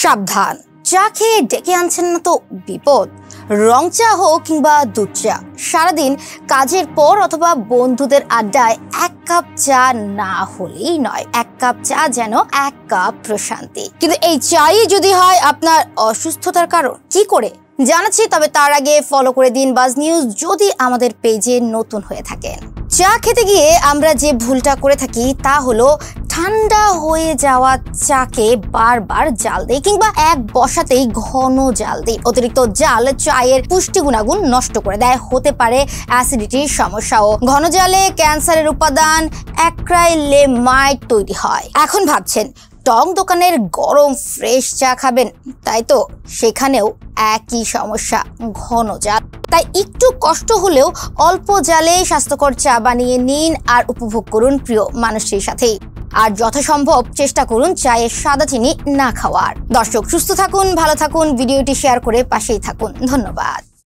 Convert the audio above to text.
সাবধান, চা খেয়ে ডেকে আনছেন না তো বিপদ। রং চা হোক কিংবা দুধ চা, সারাদিন কাজের পর অথবা বন্ধুদের আড্ডায় এক কাপ চা না হলেই নয়। এক কাপ চা যেন এক কাপ প্রশান্তি। কিন্তু এই চাই যদি হয় আপনার অসুস্থতার কারণ, কি করে জানাচ্ছি। তবে তার আগে ফলো করে দিন বাজ নিউজ যদি আমাদের পেজে নতুন হয়ে থাকেন। চা খেতে গিয়ে আমরা যে ভুলটা করে থাকি তা হলো ঠান্ডা হয়ে যাওয়া চাকে বারবার জাল দেই কিংবা এক বসাতেই ঘন জাল দিই। অতিরিক্ত জাল চায়ের পুষ্টি গুণাগুণ নষ্ট করে দেয়, হতে পারে অ্যাসিডিটির সমস্যাও। ঘন জালে ক্যান্সারের উপাদান অ্যাক্রাইলেমাইড তৈরি হয়। এখন ভাবছেন টং দোকানের গরম ফ্রেশ চা খাবেন, তাই তো সেখানেও একই সমস্যা, ঘন জাল। তাই একটু কষ্ট হলেও অল্প জালে স্বাস্থ্যকর চা বানিয়ে নিন আর উপভোগ করুন প্রিয় মানুষের সাথেই। আর যথাসম্ভব চেষ্টা করুন চায়ে সাদা চিনি না খাওয়ার। দর্শক সুস্থ থাকুন, ভালো থাকুন, ভিডিওটি শেয়ার করে পাশেই থাকুন। ধন্যবাদ।